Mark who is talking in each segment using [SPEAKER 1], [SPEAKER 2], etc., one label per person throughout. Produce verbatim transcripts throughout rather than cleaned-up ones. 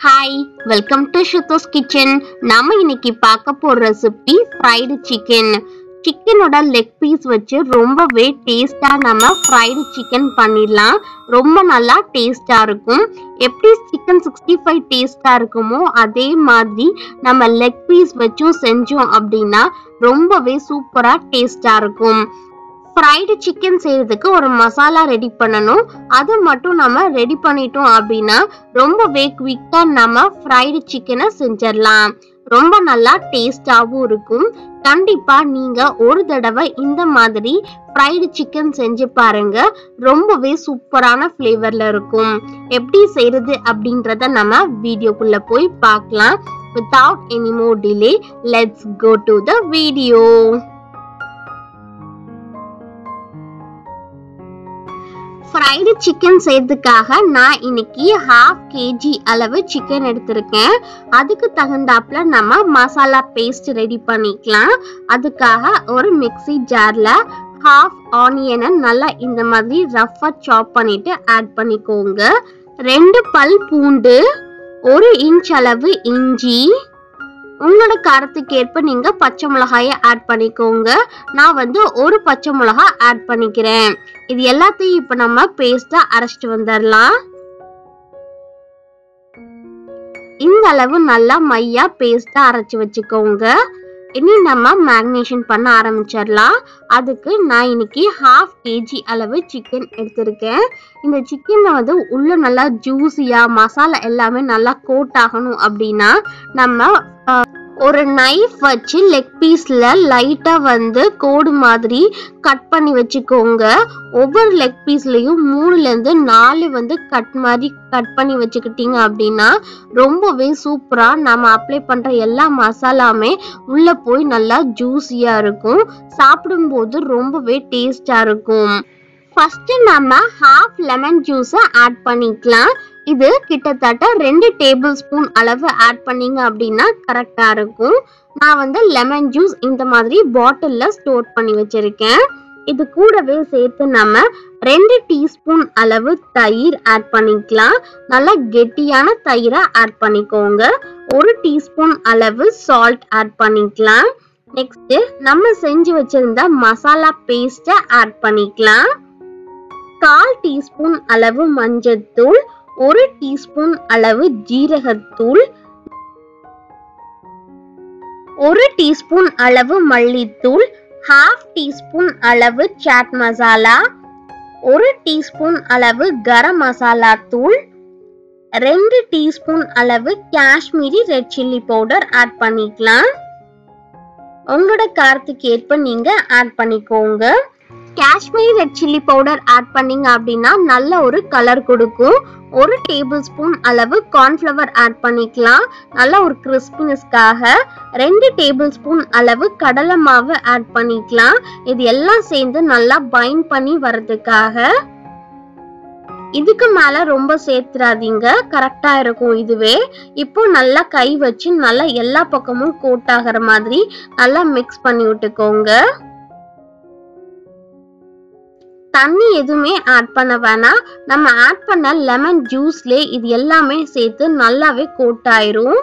[SPEAKER 1] Hi, welcome to Shruthis Kitchen. நாம இன்னைக்கு பார்க்க போற ரெசிபி fried chicken. சிக்கனோட லெக் பீஸ் வச்சு ரொம்பவே டேஸ்டா நம்ம fried chicken பண்ணிடலாம். ரொம்ப நல்லா டேஸ்டா இருக்கும். எப்படி chicken sixty-five டேஸ்டா இருக்குமோ அதே மாதிரி நம்ம லெக் பீஸ் வச்சும் செஞ்சோம் அப்படின்னா ரொம்பவே சூப்பரா டேஸ்டா இருக்கும். fried chicken செய்யறதுக்கு ஒரு மசாலா ரெடி பண்ணணும். அது மட்டும் நம்ம ரெடி பண்ணிட்டோம் அப்படின்னா ரொம்பவே குவிக்கா நம்ம fried chicken செஞ்சிடலாம். ரொம்ப நல்லா டேஸ்டாவும் இருக்கும். கண்டிப்பா நீங்க ஒரு தடவை இந்த மாதிரி fried chicken செஞ்சு பாருங்க. ரொம்பவே சூப்பரான ஃப்ளேவர்ல இருக்கும். எப்படி செய்யறது அப்படின்றத நம்ம வீடியோக்குள்ள போய் பார்க்கலாம். Without any more delay, let's go to the video. fried chicken செய்யறதுக்காக நான் இன்னைக்கு half kg அளவு chicken எடுத்திருக்கேன். அதுக்கு தகுந்தாப்புல நம்ம மசாலா பேஸ்ட் ரெடி பண்ணிக்கலாம். அதுக்காக ஒரு மிக்ஸி ஜார்ல half onion நல்லா இந்த மாதிரி ரஃப்பா சாப் பண்ணிட்டு ஆட் பண்ணிக்கோங்க. ரெண்டு பல் பூண்டு, ஒரு இன்ச் அளவு இஞ்சி, உங்களோட காரத்துக்கு ஏற்ப நீங்க பச்சை மிளகாய ஆட் பண்ணிக்கோங்க. நான் வந்து ஒரு பச்சை மிளகா ஆட் பண்ணிக்கிறேன். இது எல்லாத்தையும் இப்ப நம்ம பேஸ்டா அரைச்சிட்டு வந்துடலாம். இந்த அளவு நல்லா மையா பேஸ்டா அரைச்சு வச்சுக்கோங்க. இனி நம்ம மேரினேஷன் பண்ண ஆரம்பிச்சிடலாம். அதுக்கு நான் இன்னைக்கு ஹாஃப் கேஜி அளவு சிக்கன் எடுத்திருக்கேன். இந்த சிக்கனை வந்து உள்ள நல்லா ஜூஸியா மசாலா எல்லாமே நல்லா கோட் ஆகணும் அப்படின்னா நம்ம ஒரு நைஃப் வச்சு லெக் பீஸ்ல லைட்டா வந்து கோடு மாதிரி கட் பண்ணி வச்சுக்கோங்க. ஒவ்வொரு லெக் பீஸ்லயும் மூணுல இருந்து நாலு வந்து கட் மாதிரி கட் பண்ணி வச்சுக்கிட்டீங்க அப்படின்னா ரொம்பவே சூப்பரா நம்ம அப்ளை பண்ற எல்லா மசாலாமே உள்ள போய் நல்லா ஜூஸியா இருக்கும். சாப்பிடும்போது ரொம்பவே டேஸ்டா இருக்கும். ஃபர்ஸ்ட் நம்ம ஹாஃப் லெமன் ஜூஸை ஆட் பண்ணிக்கலாம். இது கிட்டத்தட்ட ரெண்டு டேபிள் ஸ்பூன் அளவு ஆட் பண்ணீங்க அப்படின்னா கரெக்டா இருக்கும். நான் வந்து லெமன் ஜூஸ் இந்த மாதிரி பாட்டில்ல ஸ்டோர் பண்ணி வச்சிருக்கேன். இது கூடவே சேர்த்து நம்ம ரெண்டு டீஸ்பூன் அளவு தயிர் ஆட் பண்ணிக்கலாம். நல்லா கெட்டியான தயிரை ஆட் பண்ணிக்கோங்க. ஒரு டீஸ்பூன் அளவு சால்ட் ஆட் பண்ணிக்கலாம். நெக்ஸ்ட் நம்ம செஞ்சு வச்சிருந்த மசாலா பேஸ்ட்டை ஆட் பண்ணிக்கலாம். கால் டீஸ்பூன் அளவு மஞ்சள்தூள், ஒரு டீஸ்பூன் அளவு ஜீரகத்தூள், ஒரு டீஸ்பூன் அளவு மல்லித்தூள், ஹாஃப் டீஸ்பூன் அளவு சாட் மசாலா, ஒரு டீஸ்பூன் அளவு கரம் மசாலா தூள், ரெண்டு டீஸ்பூன் அளவு Kashmiri red chilli powder add பண்ணிக்கலாம். உங்களோட காரத்துக்கு ஏற்ப நீங்க ஆட் பண்ணிக்கோங்க. Kashmiri red chilli powder add பண்ணீங்க அப்படின்னா நல்ல ஒரு கலர் கொடுக்கும். ஒரு டேபிள் ஸ்பூன் அளவு கார்ன்ஃப்ளவர் ஆட் பண்ணிக்கலாம். நல்ல ஒரு கிறிஸ்பினஸ்க்காக ரெண்டு டேபிள் ஸ்பூன் அளவு கடலை மாவு ஆட் பண்ணிக்கலாம். இது எல்லாம் சேர்ந்து நல்லா பைண்ட் பண்ணி வர்றதுக்காக. இதுக்கு மேல ரொம்ப சேர்த்துறாதீங்க, கரெக்டா இருக்கும் இதுவே. இப்போ நல்லா கை வச்சு நல்லா எல்லா பக்கமும் கோட் ஆகிற மாதிரி நல்லா மிக்ஸ் பண்ணி விட்டுக்கோங்க. தண்ணி எதுவுமே ஆட் பண்ண வேணாம். நம்ம ஆட் பண்ண லெமன் ஜூஸ்ல இது எல்லாமே சேர்த்து நல்லாவே கோட் ஆயிரும்.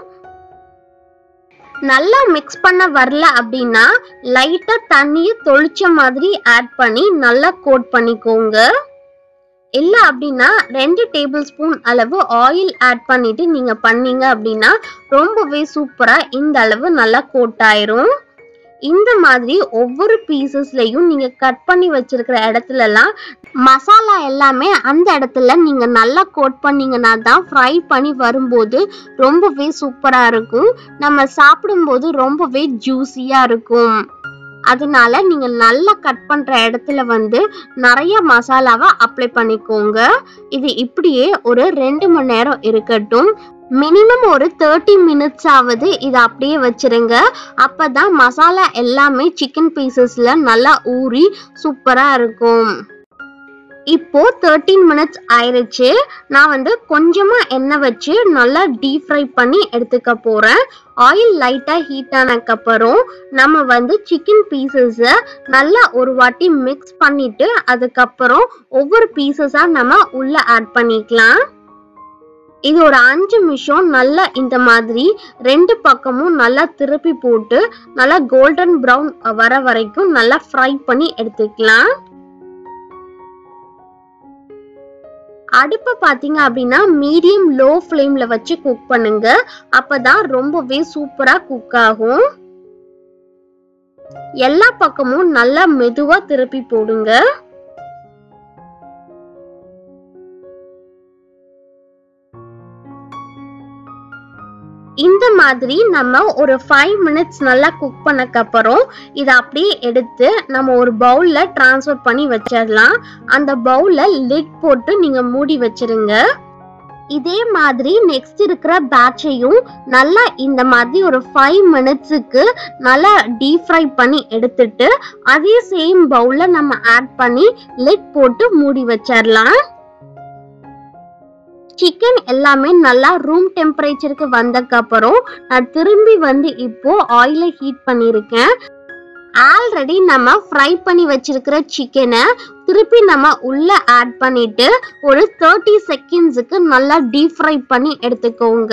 [SPEAKER 1] நல்லா மிக்ஸ் பண்ண வரல அப்படின்னா லைட்டா தண்ணியை தொளிச்ச மாதிரி ஆட் பண்ணி நல்லா கோட் பண்ணிக்கோங்க. இல்ல அப்படின்னா ரெண்டு டேபிள் ஸ்பூன் அளவு ஆயில் ஆட் பண்ணிட்டு நீங்க பண்ணீங்க அப்படின்னா ரொம்பவே சூப்பரா இந்த அளவு நல்லா கோட் ஆயிரும். இந்த மாதிரி ஒவ்வொரு பீசஸ்லயும் நீங்க கட் பண்ணி வச்சிருக்கிற இடத்துல எல்லாம் மசாலா எல்லாமே அந்த இடத்துல நீங்க நல்லா கோட் பண்ணீங்கன்னா தான் ஃப்ரை பண்ணி வரும்போது ரொம்பவே சூப்பரா இருக்கும். நம்ம சாப்பிடும்போது ரொம்பவே ஜூஸியா இருக்கும். அதனால நீங்க நல்லா கட் பண்ற இடத்துல வந்து நிறைய மசாலாவை அப்ளை பண்ணிக்கோங்க. இது இப்படியே ஒரு ரெண்டு மணி நேரம் இருக்கட்டும். மினிமம் ஒரு தேர்ட்டி மினிட்ஸ் ஆவது இதை அப்படியே வச்சிருங்க. அப்பதான் மசாலா எல்லாமே சிக்கன் பீசஸ்ல நல்லா ஊறி சூப்பரா இருக்கும். இப்போ தேர்ட்டீன் மினிட்ஸ் ஆயிருச்சு. நான் வந்து கொஞ்சமா எண்ணெய் வச்சு நல்லா டீப் ஃப்ரை பண்ணி எடுத்துக்க போறேன். ஆயில் லைட்டா ஹீட் ஆனதுக்கு அப்புறம் நம்ம வந்து சிக்கன் பீசஸை நல்லா ஒரு வாட்டி மிக்ஸ் பண்ணிட்டு அதுக்கப்புறம் ஒவ்வொரு பீசஸா நம்ம உள்ள ஆட் பண்ணிக்கலாம். இது ஒரு அஞ்சு நிமிஷம் நல்லா இந்த மாதிரி ரெண்டு பக்கமும் நல்லா திருப்பி போட்டு நல்லா கோல்டன் ப்ரௌன் வர வரைக்கும் நல்லா ஃப்ரை பண்ணி எடுத்துக்கலாம். அடுப்பை பாத்தீங்க அப்படின்னா மீடியம் லோ ஃப்ளேம்ல வச்சு குக் பண்ணுங்க. அப்பதான் ரொம்பவே சூப்பரா குக் ஆகும். எல்லா பக்கமும் நல்லா மெதுவா திருப்பி போடுங்க. இந்த மாதிரி நம்ம ஒரு ஃபைவ் மினிட்ஸ் நல்லா குக் பண்ணக்கு அப்புறம் இதை அப்படியே எடுத்து நம்ம ஒரு பவுல்ல டிரான்ஸ்ஃபர் பண்ணி வச்சிடலாம். அந்த பவுல்ல லிட் போட்டு நீங்க மூடி வச்சிருங்க. இதே மாதிரி நெக்ஸ்ட் இருக்கிற பேட்சையும் நல்லா இந்த மாதிரி ஒரு ஃபைவ் மினிட்ஸுக்கு நல்லா டீப் ஃப்ரை பண்ணி எடுத்துட்டு அதே சேம் பவுல்ல நம்ம ஆட் பண்ணி லிட் போட்டு மூடி வச்சிடலாம். சிக்கன் எல்லாமே நல்லா ரூம் டெம்பரேச்சருக்கு வந்ததுக்கு அப்புறம் நான் திரும்பி வந்து இப்போ ஆயிலை ஹீட் பண்ணிருக்கேன். ஆல்ரெடி நம்ம ஃப்ரை பண்ணி வச்சிருக்கிற சிக்கனை திருப்பி நம்ம உள்ள ஆட் பண்ணிட்டு ஒரு தேர்ட்டி செகண்ட்ஸுக்கு நல்லா டீப் ஃப்ரை பண்ணி எடுத்துக்கோங்க.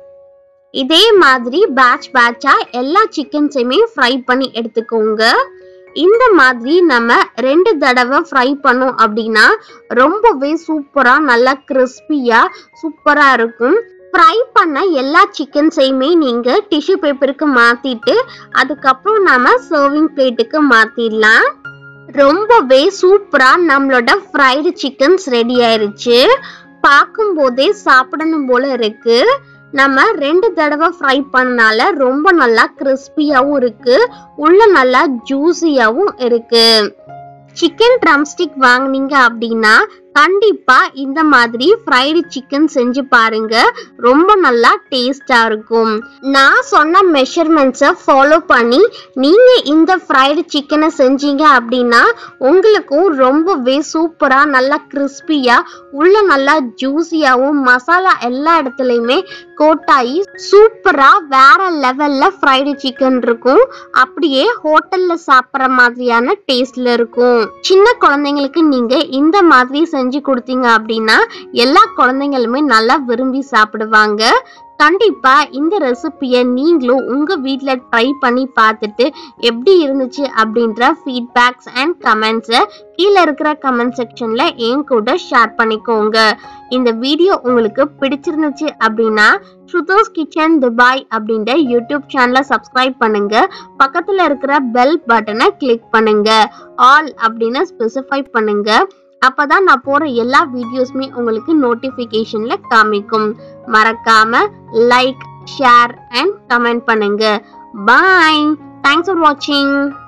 [SPEAKER 1] இதே மாதிரி பேட்ச் பேட்சா எல்லா சிக்கன்ஸையுமே ஃப்ரை பண்ணி எடுத்துக்கோங்க. இந்த மாதிரி நம்ம ரெண்டு தடவை ஃப்ரை பண்ணோம் அப்படின்னா ரொம்பவே சூப்பரா நல்லா கிறிஸ்பியா சூப்பரா இருக்கும். ஃப்ரை பண்ண எல்லா சிக்கன்ஸையுமே நீங்க டிஷ்யூ பேப்பருக்கு மாத்திட்டு அதுக்கப்புறம் நாம சர்விங் பிளேட்டுக்கு மாத்திடலாம். ரொம்பவே சூப்பரா நம்மளோட ஃப்ரைடு சிக்கன்ஸ் ரெடி ஆயிருச்சு. பார்க்கும் போதே சாப்பிடணும் போல இருக்கு. நம்ம ரெண்டு தடவை ஃப்ரை பண்ணனால ரொம்ப நல்லா கிறிஸ்பியாவும் இருக்கு, உள்ள நல்லா ஜூசியாவும் இருக்கு. சிக்கன் ட்ரம்ஸ்டிக் வாங்குனீங்க அப்படின்னா கண்டிப்பா இந்த மாதிரி ஃப்ரைடு சிக்கன் செஞ்சு பாருங்க. ரொம்ப நல்லா டேஸ்டா இருக்கும். நான் சொன்ன மெஷர்மெண்ட்ஸை ஃபாலோ பண்ணி நீங்க இந்த ஃப்ரைடு சிக்கனை செஞ்சீங்க அப்படின்னா உங்களுக்கும் ரொம்பவே சூப்பரா நல்லா கிறிஸ்பியா உள்ள நல்லா ஜூசியாவும் மசாலா எல்லா இடத்துலயுமே கோட்டாயி சூப்பரா வேற லெவல்ல ஃப்ரைடு சிக்கன் இருக்கும். அப்படியே ஹோட்டல்ல சாப்பிட்ற மாதிரியான டேஸ்ட்ல இருக்கும். சின்ன குழந்தைங்களுக்கு நீங்க இந்த மாதிரி செஞ்சு கொடுத்தீங்க அப்படின்னா எல்லா குழந்தைங்களுமே நல்லா விரும்பி சாப்பிடுவாங்க. கண்டிப்பா இந்த ரெசிபியை நீங்களும் உங்க வீட்ல ட்ரை பண்ணி பார்த்துட்டு எப்படி இருந்துச்சு அப்படின்ற ஃபீட்பேக்ஸ் அண்ட் கமெண்ட்ஸை கீழே இருக்கிற கமெண்ட் செக்ஷன்ல என் கூட ஷேர் பண்ணிக்கோங்க. இந்த வீடியோ உங்களுக்கு பிடிச்சிருந்துச்சு அப்படின்னா ஸ்ருதிஸ் கிச்சன் துபாய் அப்படின்ற யூடியூப் சேனலை சப்ஸ்கிரைப் பண்ணுங்க. பக்கத்துல இருக்கிற பெல் பட்டனை கிளிக் பண்ணுங்க. ஆல் அப்படின்னு ஸ்பெசிஃபை பண்ணுங்க. அப்பதான் நான் போற எல்லா வீடியோஸ்மே உங்களுக்கு நோட்டிபிகேஷன்ல காமிக்கும். மறக்காம லைக், ஷேர் அண்ட் கமெண்ட் பண்ணுங்க. பாய். தேங்க்ஸ் ஃபார் வாட்சிங்.